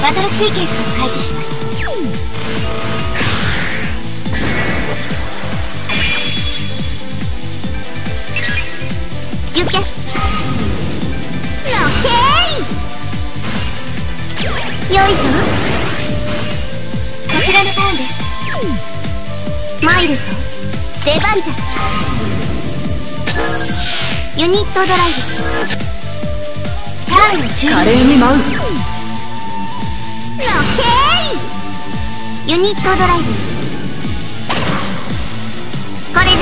バトルシーケンスを開始します。 ゆきゃのけーいよいぞ。 こちらのターンです。 参るぞ。出番じゃ。ユニットドライターンを終了します。 華麗に舞う。 ブのけーいユニットドライブ。これじゃ。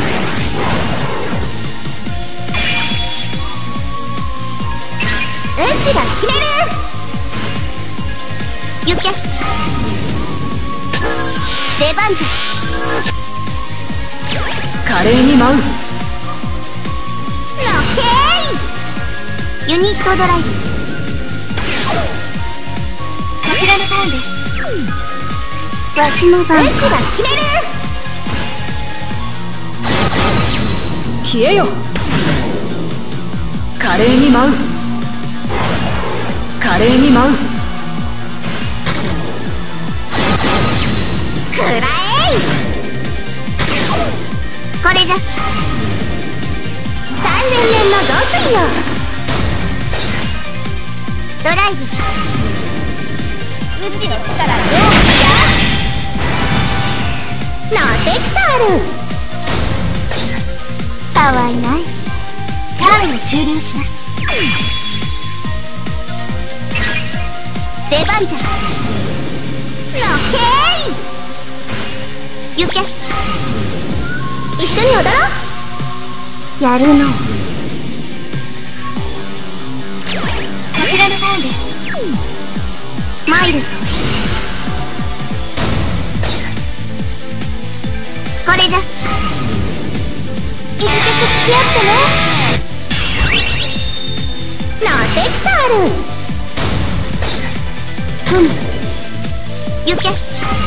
うちが決める。ゆきゃ出番じゃ。 華麗に舞う。 のけーいユニットドライブ。 こちらのターンです。 わしの番。うちが決める。 消えよ。華麗に舞う。華麗に舞う。 くらえいこれじゃ。3連連の極意よ。ドライブ。 うちの力どうノーテクタール。かわいない。 ターンを終了します。 出番じゃ。のけーいゆきゃ一緒に踊ろう。やるの。 こちらのターンです。 参るぞ。これじゃ。一曲付き合ってね。ノーテクタール。ふむゆきゃう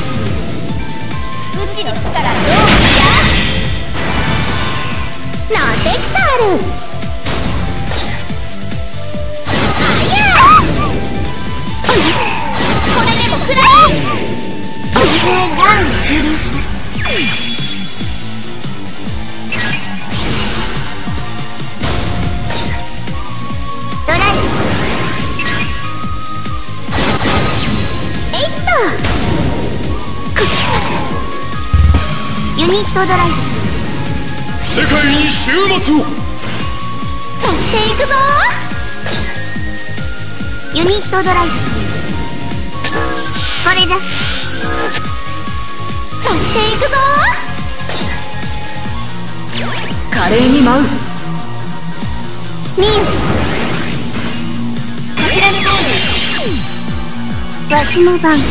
ちの力どうノーテクタール。あやこれでもくらえ。 ターンを終了します。 ドライブ。えいっとユニットドライブ。 世界に終末を。 持っていくぞユニットドライブ。これじゃ。持っていくぞ華麗に舞う。 ミユこちらのターンです。 わしの番か。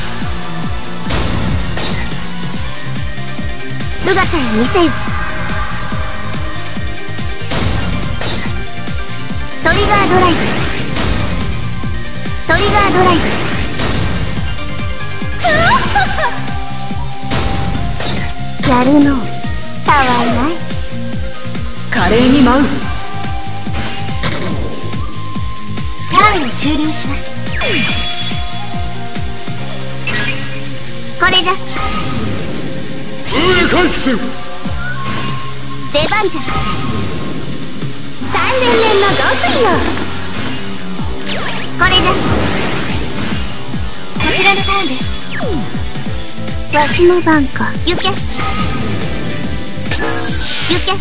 姿を見せよ。トリガードライブ。トリガードライブ。やるの。たわいない。 華麗に舞う。 ターンを終了します。 これじゃ。 風へ回帰せよ。 出番じゃ。3連連の極意よ。これじゃ。 こちらのターンです。 わしの番か。ゆきゃゆきゃ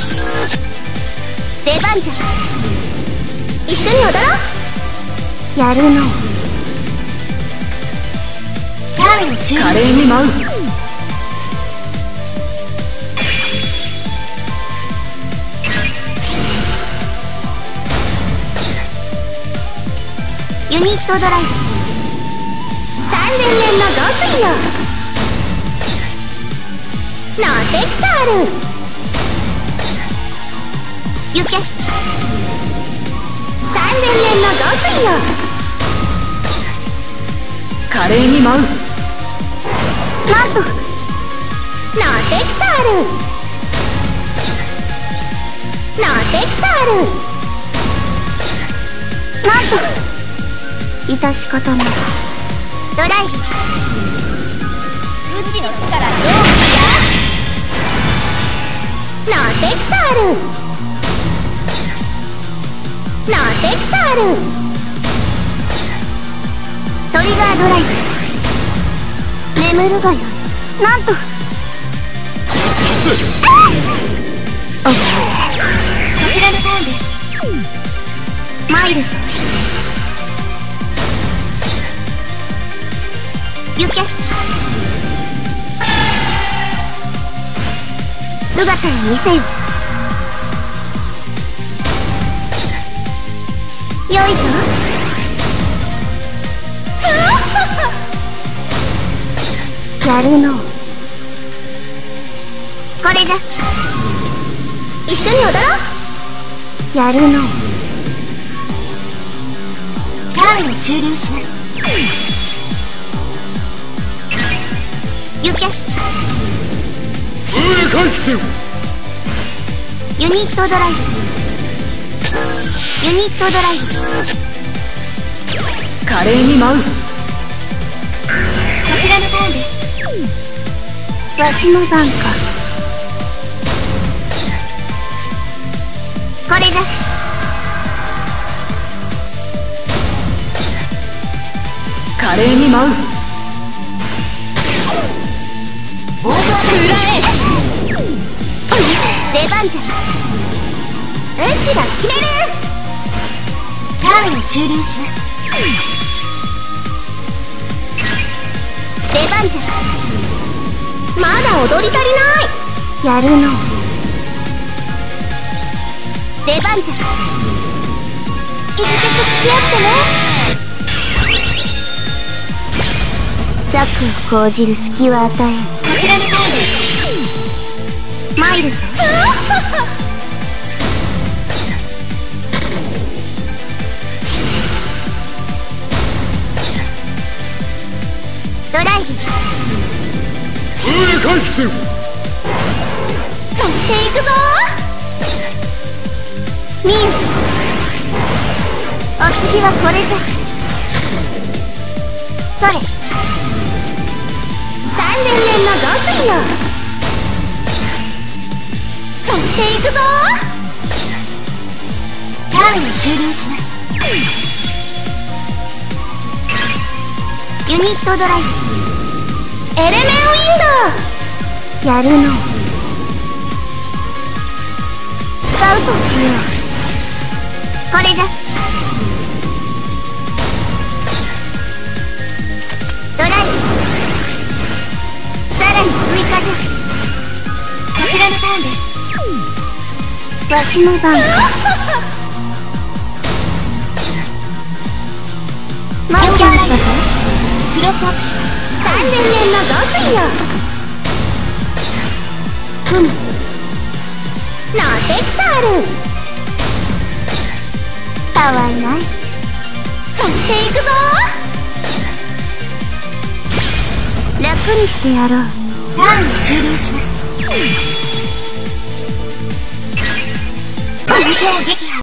出番じゃ。一緒に踊ろう。やるの。 ターンを終了華麗しまに舞う。 ユニットドライブ。3連連の極意よ。ノーテクタール。ゆきゃ3連連の極意よ。 華麗に舞う。 なんとノーテクタール。ノーテクタール。なんと致し方ない。ドライブ。 うちの力どうノーテクタール。ノーテクタール。トリガードライブ。眠るがよい。なんとこちらのターンです。 マイルズ。行け。姿を見せよ。よいぞ。やるの。これじゃ。一緒に踊ろう。やるの。 ターンを終了します。 行け。 上回帰せよ。 ユニットドライブ。ユニットドライブ。 華麗に舞う。 こちらのターンです。 わしの番か。これじゃ。 華麗に舞う。 オーバークラエッシュ。 出番じゃ。うちが決める。 ターンを終了します。 出番じゃ。まだ踊り足りない。やるの。出番じゃ。一曲付き合ってね。策を講じる隙は与えん。 こちらのターンです。 マイルズ。ドライブ。 上回帰せよ。 乗っていくぞー。ミン。お次はこれじゃ。それ。3連連の極意よ。乗っていくぞターンを終了します。 ー。ユニットドライブ。エレメンウィンド。やるの。スカウトしよう。これじゃ。ドライブ。さらに追加じゃ。 こちらのターンです。 わしの番か。マイキャンだぞ。 フロットアップします。 3連連の極意よ。ふむ。ノーテクタール。たわいない。乗っていくぞー。楽にしてやろう。 ターンを終了します。流氷撃破。